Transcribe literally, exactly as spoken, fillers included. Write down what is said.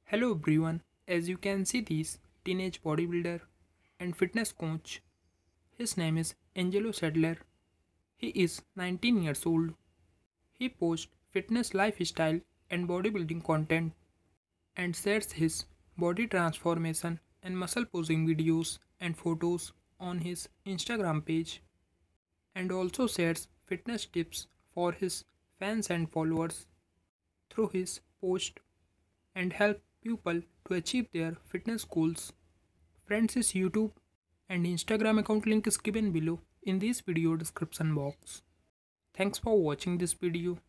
Hello everyone, as you can see this teenage bodybuilder and fitness coach. His name is Angelo Sadler. He is nineteen years old. He posts fitness lifestyle and bodybuilding content and shares his body transformation and muscle posing videos and photos on his Instagram page and also shares fitness tips for his fans and followers through his post and help people to achieve their fitness goals. Friends, his YouTube and Instagram account link is given below in this video description box. Thanks for watching this video.